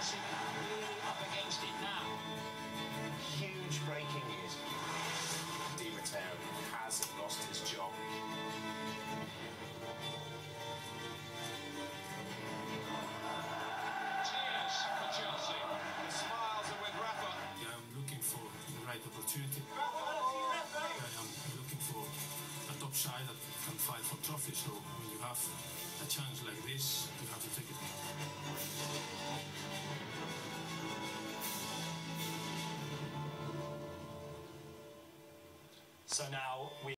Usyk really up against it now. Huge breaking news. Di Matteo has lost his job. Cheers for Chelsea. The smiles are with Rafa. I'm looking for the right opportunity. I am looking for a top side that can fight for trophies. So when you have a chance like this, you have to take it. So now we